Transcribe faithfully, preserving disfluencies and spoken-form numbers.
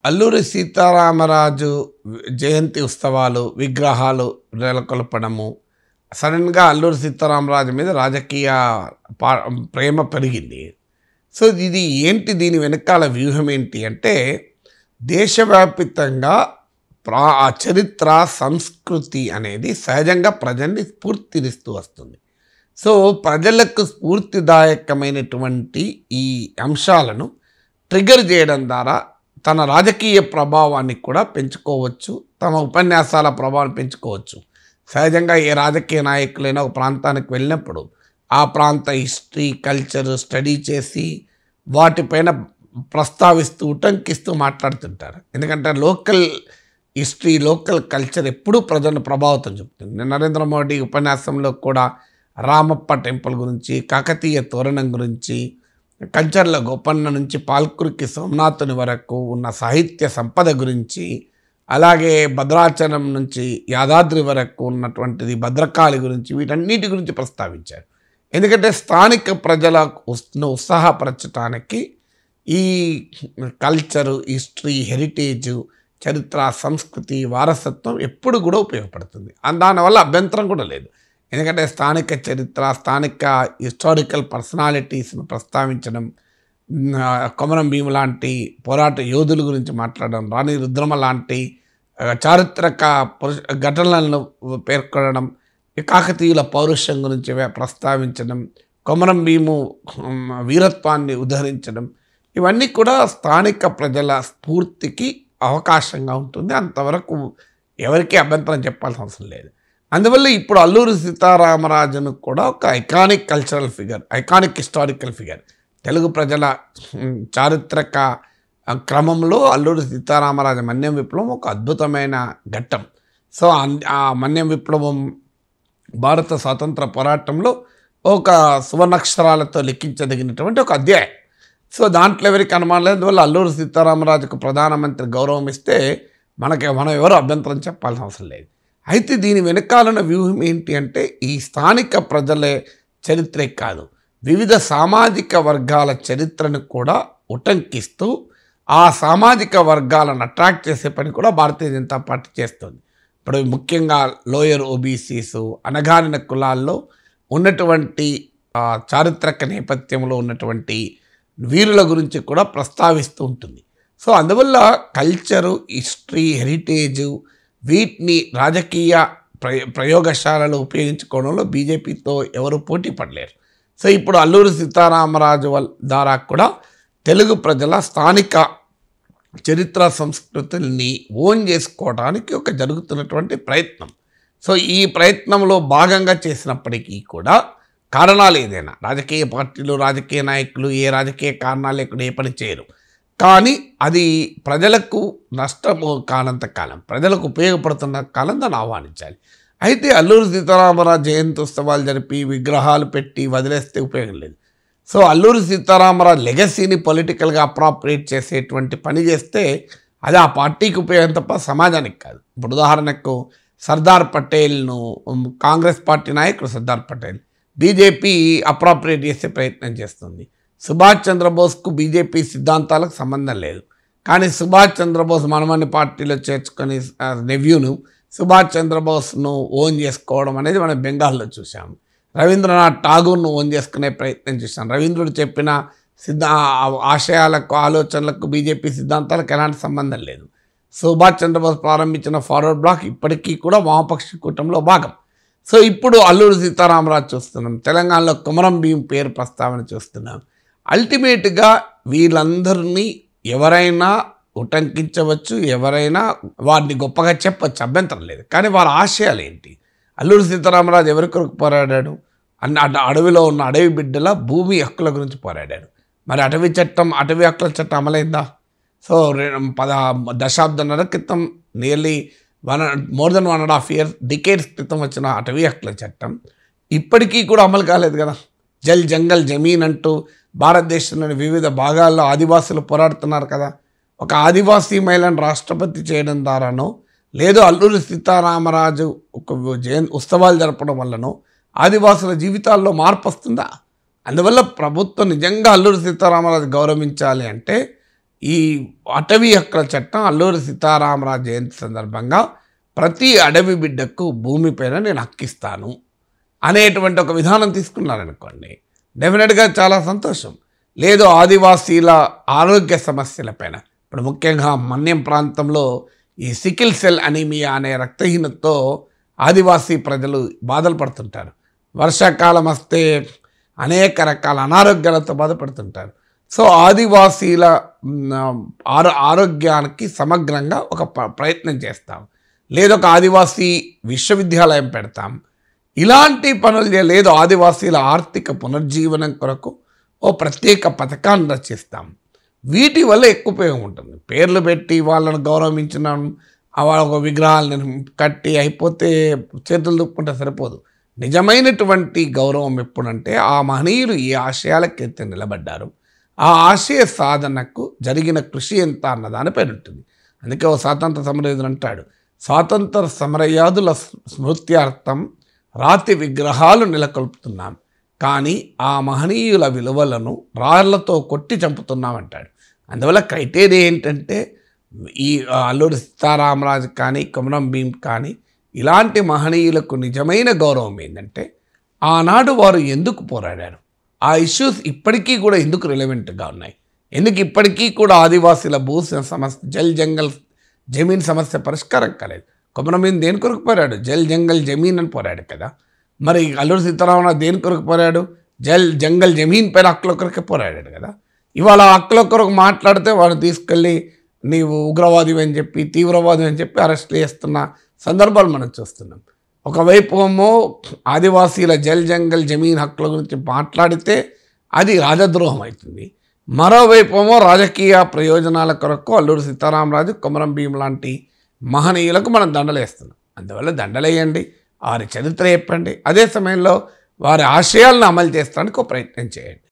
అల్లూరి సీతారామరాజు జయంతి ఉత్సవాలు విగ్రహాలు నెలకొల్పడము సడన్గా అల్లూరి సీతారామరాజు మీద రాజకీయ ప్రేమ పెరిగింది. సో ఇది ఏంటి, దీని వెనకాల వ్యూహం ఏంటి అంటే దేశవ్యాప్తంగా ప్రా చరిత్ర సంస్కృతి అనేది సహజంగా ప్రజల్ని స్ఫూర్తినిస్తూ వస్తుంది. సో ప్రజలకు స్ఫూర్తిదాయకమైనటువంటి ఈ అంశాలను ట్రిగర్ చేయడం ద్వారా తన రాజకీయ ప్రభావాన్ని కూడా పెంచుకోవచ్చు, తమ ఉపన్యాసాల ప్రభావాన్ని పెంచుకోవచ్చు. సహజంగా ఏ రాజకీయ నాయకులైనా ఒక ప్రాంతానికి వెళ్ళినప్పుడు ఆ ప్రాంత హిస్టరీ కల్చర్ స్టడీ చేసి వాటిపైన ప్రస్తావిస్తూ ఉటంకిస్తూ మాట్లాడుతుంటారు. ఎందుకంటే లోకల్ హిస్టరీ లోకల్ కల్చర్ ఎప్పుడూ ప్రజలను ప్రభావితం చూపుతుంది. నరేంద్ర మోడీ ఉపన్యాసంలో కూడా రామప్ప టెంపుల్ గురించి, కాకతీయ తోరణం గురించి, కంచర్ల గోపన్న నుంచి పాల్కురికి సోమనాథుని వరకు ఉన్న సాహిత్య సంపద గురించి, అలాగే భద్రాచలం నుంచి యాదాద్రి వరకు ఉన్నటువంటిది భద్రకాళి గురించి, వీటన్నిటి గురించి ప్రస్తావించారు. ఎందుకంటే స్థానిక ప్రజలను ఉత్సాహపరచడానికి ఈ కల్చరు హిస్టరీ హెరిటేజు చరిత్ర సంస్కృతి వారసత్వం ఎప్పుడు కూడా ఉపయోగపడుతుంది. దానివల్ల అభ్యంతరం కూడా లేదు. ఎందుకంటే స్థానిక చరిత్ర స్థానిక హిస్టారికల్ పర్సనాలిటీస్ను ప్రస్తావించడం, కొమరం భీము లాంటి పోరాట యోధుల గురించి మాట్లాడడం, రాణి రుద్రమ లాంటి చారిత్రక పురుష ఘటనలను పేర్కొనడం, కాకతీయుల పౌరుషం గురించి ప్రస్తావించడం, కొమరం భీము వీరత్వాన్ని ఉదహరించడం, ఇవన్నీ కూడా స్థానిక ప్రజల స్ఫూర్తికి అవకాశంగా ఉంటుంది. అంతవరకు ఎవరికీ అభ్యంతరం చెప్పాల్సిన అవసరం లేదు. అందువల్ల ఇప్పుడు అల్లూరి సీతారామరాజును కూడా ఒక iconic cultural figure, iconic historical figure, Telugu ప్రజల చారిత్రక క్రమంలో అల్లూరి సీతారామరాజు మన్యం విప్లవం ఒక అద్భుతమైన ఘట్టం. సో ఆ మన్యం విప్లవం భారత స్వాతంత్ర పోరాటంలో ఒక సువర్ణాక్షరాలతో లిఖించదగినటువంటి ఒక అధ్యాయం. సో దాంట్లో ఎవరికి అనుమానం లేదు. అందువల్ల అల్లూరి సీతారామరాజుకు ప్రధానమంత్రి గౌరవం ఇస్తే మనకి మనం ఎవరు అభ్యంతరం చెప్పాల్సిన అవసరం లేదు. అయితే దీని వెనకాలన్న వ్యూహం ఏంటి అంటే ఈ స్థానిక ప్రజల చరిత్రే కాదు, వివిధ సామాజిక వర్గాల చరిత్రను కూడా ఉటంకిస్తూ ఆ సామాజిక వర్గాలను అట్రాక్ట్ చేసే పని కూడా భారతీయ జనతా పార్టీ చేస్తుంది. ఇప్పుడు ముఖ్యంగా లోయర్ ఓబీసీస్ అణగారిన కులాల్లో ఉన్నటువంటి చారిత్రక నేపథ్యంలో ఉన్నటువంటి వీరుల గురించి కూడా ప్రస్తావిస్తూ ఉంటుంది. సో అందువల్ల కల్చరు హిస్టరీ హెరిటేజు వీటిని రాజకీయ ప్రయ ప్రయోగశాలలో ఉపయోగించుకోవడంలో బీజేపీతో ఎవరు పోటీ పడలేరు. సో ఇప్పుడు అల్లూరి సీతారామరాజు ద్వారా కూడా తెలుగు ప్రజల స్థానిక చరిత్ర సంస్కృతుల్ని ఓన్ చేసుకోవడానికి ఒక జరుగుతున్నటువంటి ప్రయత్నం. సో ఈ ప్రయత్నంలో భాగంగా చేసినప్పటికీ కూడా కారణాలు ఏదైనా రాజకీయ పార్టీలు రాజకీయ నాయకులు ఏ రాజకీయ కారణాలు లేకుండా ఏ పని చేయరు. కానీ అది ప్రజలకు నష్టము కానంత కాలం, ప్రజలకు ఉపయోగపడుతున్న కాలం దాన్ని ఆహ్వానించాలి. అయితే అల్లూరి సీతారామరాజు జయంతి ఉత్సవాలు జరిపి విగ్రహాలు పెట్టి వదిలేస్తే ఉపయోగం లేదు. సో అల్లూరి సీతారామరాజు లెగసీని పొలిటికల్గా అప్రాప్రియేట్ చేసేటువంటి పని చేస్తే అది ఆ పార్టీకి ఉపయోగం తప్ప సమాజానికి కాదు. ఇప్పుడు ఉదాహరణకు సర్దార్ పటేల్ను కాంగ్రెస్ పార్టీ నాయకుడు సర్దార్ పటేల్ బీజేపీ అప్రాప్రియేట్ చేసే ప్రయత్నం చేస్తుంది. సుభాష్ చంద్రబోస్కు బీజేపీ సిద్ధాంతాలకు సంబంధం లేదు, కానీ సుభాష్ చంద్రబోస్ మనమని పార్టీలో చేర్చుకొని నెవ్యూను సుభాష్ చంద్రబోస్ను ఓన్ చేసుకోవడం అనేది మనం బెంగాల్లో చూసాము. రవీంద్రనాథ్ ఠాగూర్ను ఓన్ చేసుకునే ప్రయత్నం చేశాం. రవీంద్రుడు చెప్పిన సిద్ధా ఆశయాలకు ఆలోచనలకు బీజేపీ సిద్ధాంతాలకు ఎలాంటి సంబంధం లేదు. సుభాష్ చంద్రబోస్ ప్రారంభించిన ఫార్వర్డ్ బ్లాక్ ఇప్పటికీ కూడా వామపక్ష కూటమిలో భాగం. సో ఇప్పుడు అల్లూరి సీతారామరాజు చూస్తున్నాం, తెలంగాణలో కొమరం భీం పేరు ప్రస్తావన చూస్తున్నాం. అల్టిమేట్గా వీళ్ళందరినీ ఎవరైనా ఉటంకించవచ్చు, ఎవరైనా వారిని గొప్పగా చెప్పచ్చు, అభ్యంతరం లేదు. కానీ వారి ఆశయాలు ఏంటి? అల్లూరి సీతారామరాజు ఎవరి కొరకు పోరాడాడు? అన్న అడవిలో ఉన్న అడవి బిడ్డల భూమి హక్కుల గురించి పోరాడాడు. మరి అటవీ చట్టం అటవీ హక్కుల చట్టం అమలైందా? సో పద దశాబ్దాల క్రితం nearly one more than one and half years decades క్రితం వచ్చిన అటవీ హక్కుల చట్టం ఇప్పటికీ కూడా అమలు కాలేదు కదా. జల్ జంగల్ జమీన్ అంటూ భారతదేశంలోని వివిధ భాగాల్లో ఆదివాసులు పోరాడుతున్నారు కదా. ఒక ఆదివాసీ మహిళను రాష్ట్రపతి చేయడం ద్వారానో లేదు అల్లూరి సీతారామరాజు ఒక జయంతి ఉత్సవాలు జరపడం వల్లనో ఆదివాసుల జీవితాల్లో మార్పు వస్తుందా? అందువల్ల ప్రభుత్వం నిజంగా అల్లూరి సీతారామరాజు గౌరవించాలి అంటే ఈ అటవీ హక్కుల చట్టం అల్లూరి సీతారామరాజు జయంతి సందర్భంగా ప్రతి అడవి బిడ్డకు భూమిపైన నేను హక్కిస్తాను అనేటువంటి ఒక విధానం తీసుకున్నారనుకోండి, డెఫినెట్గా చాలా సంతోషం. లేదు ఆదివాసీల ఆరోగ్య సమస్యలపైన, ఇప్పుడు ముఖ్యంగా మన్యం ప్రాంతంలో ఈ సికిల్ సెల్ అనీమియా అనే రక్తహీనతతో ఆదివాసీ ప్రజలు బాధలు పడుతుంటారు. వర్షాకాలం వస్తే అనేక రకాల అనారోగ్యాలతో బాధపడుతుంటారు. సో ఆదివాసీల ఆరో ఆరోగ్యానికి సమగ్రంగా ఒక ప్రయత్నం చేస్తాం, లేదు ఒక ఆదివాసీ విశ్వవిద్యాలయం పెడతాం. ఇలాంటి పనులు లేదు ఆదివాసీల ఆర్థిక పునర్జీవనం కొరకు ఓ ప్రత్యేక పథకాన్ని రచిస్తాం. వీటి వల్ల ఎక్కువ ఉపయోగం ఉంటుంది. పేర్లు పెట్టి వాళ్ళను గౌరవించినాం, వాళ్ళ ఒక విగ్రహాలను కట్టి అయిపోతే చేతులు దుప్పుకుంటే సరిపోదు. నిజమైనటువంటి గౌరవం ఎప్పుడంటే ఆ మహనీయులు ఈ ఆశయాలకైతే నిలబడ్డారు, ఆ ఆశయ సాధనకు జరిగిన కృషి ఎంత అన్నదానిపైన ఉంటుంది. అందుకే ఓ స్వాతంత్ర సమరయోధుడు అంటాడు, స్వాతంత్ర సమరయోధుల స్మృత్యార్థం రాతి విగ్రహాలు నెలకొల్పుతున్నాం, కానీ ఆ మహనీయుల విలువలను రాళ్లతో కొట్టి చంపుతున్నామంటాడు. అందువల్ల క్రైటీరియా ఏంటంటే ఈ అల్లూరి సీతారామరాజు కానీ కొమరం భీం కానీ ఇలాంటి మహనీయులకు నిజమైన గౌరవం ఏంటంటే ఆనాడు వారు ఎందుకు పోరాడారు, ఆ ఇష్యూస్ ఇప్పటికీ కూడా ఎందుకు రిలవెంట్గా ఉన్నాయి, ఎందుకు ఇప్పటికీ కూడా ఆదివాసీల భూ సమస్య జల్ జంగల్ జమీన్ సమస్య పరిష్కారం కాలేదు. కొమరం భీం దేని కొరకు పోరాడు, జల్ జంగల్ జమీన్ అని పోరాడు కదా. మరి అల్లూరి సీతారామరాజు దేని కొరకు పోరాడు, జల్ జంగల్ జమీన్ పైన హక్కుల కొరకే పోరాడాడు కదా. ఇవాళ హక్కుల కొరకు మాట్లాడితే వాడు తీసుకెళ్ళి నీవు ఉగ్రవాది అని చెప్పి తీవ్రవాది అని చెప్పి అరెస్ట్ చేస్తున్న సందర్భాలు మనం చూస్తున్నాం. ఒకవైపు ఏమో ఆదివాసీల జల్ జంగల్ జమీన్ హక్కుల గురించి మాట్లాడితే అది రాజద్రోహం అవుతుంది, మరోవైపు ఏమో రాజకీయ ప్రయోజనాల కొరకు అల్లూరి సీతారామరాజు కొమరం భీం లాంటి మహనీయులకు మనం దండలేస్తున్నాం. అందువల్ల దండలేయండి, వారి చరిత్ర చెప్పండి, అదే సమయంలో వారి ఆశయాలను అమలు చేస్తానికి ఒక ప్రయత్నం చేయండి.